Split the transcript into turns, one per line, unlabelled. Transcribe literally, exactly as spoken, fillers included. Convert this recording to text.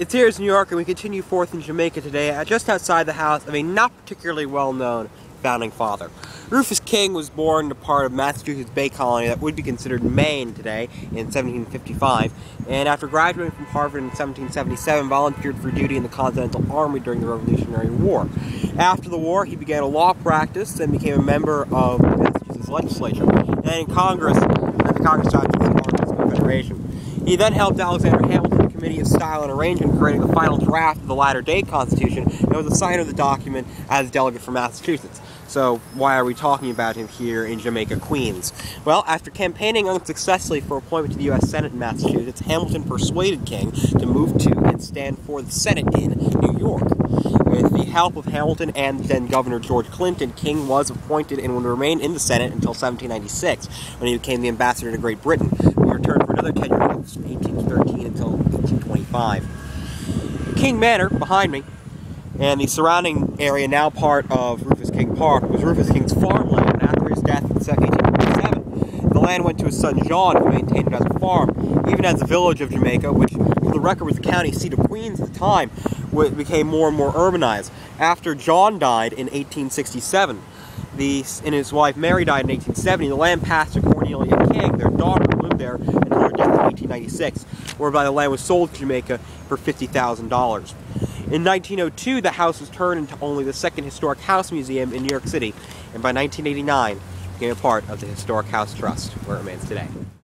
It's here in New York, and we continue forth in Jamaica today, uh, just outside the house of a not particularly well-known founding father. Rufus King was born to part of Massachusetts Bay Colony that would be considered Maine today in seventeen fifty-five, and after graduating from Harvard in seventeen seventy-seven, volunteered for duty in the Continental Army during the Revolutionary War. After the war, he began a law practice and became a member of the Massachusetts legislature, and then in Congress, at the Congress of the Congress Confederation. He then helped Alexander Hamilton Committee of Style and Arrangement creating the final draft of the latter-day Constitution, and was a signer of the document as delegate for Massachusetts. So why are we talking about him here in Jamaica, Queens? Well, after campaigning unsuccessfully for appointment to the U S Senate in Massachusetts, Hamilton persuaded King to move to and stand for the Senate in New York. With the help of Hamilton and then Governor George Clinton, King was appointed and would remain in the Senate until seventeen ninety-six, when he became the ambassador to Great Britain. He returned for another ten years from eighteen thirteen until eighteen twenty-five. King Manor, behind me, and the surrounding area, now part of Rufus King Park, was Rufus King's farmland, and after his death in eighteen twenty-seven, the land went to his son John, who maintained it as a farm. Even as the village of Jamaica, which for the record was the county seat of Queens at the time, became more and more urbanized. After John died in eighteen sixty-seven, the, and his wife Mary died in eighteen seventy, the land passed to Cornelia King, their daughter, who lived there until her death in eighteen ninety-six, whereby the land was sold to Jamaica for fifty thousand dollars. In nineteen oh two, the house was turned into only the second historic house museum in New York City, and by nineteen eighty-nine, became a part of the Historic House Trust, where it remains today.